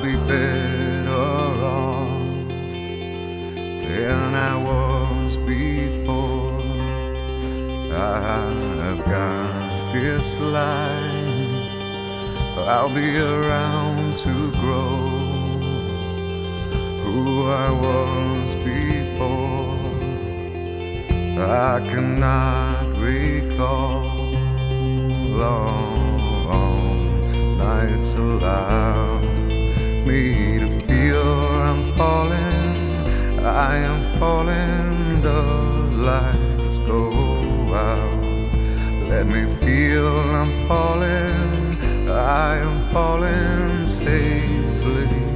be better off than I was before. I've got this life, I'll be around to grow who I was before. I cannot recall long nights allow me to feel I'm falling, I am falling, the lights go out. Let me feel I'm falling, I am falling safely.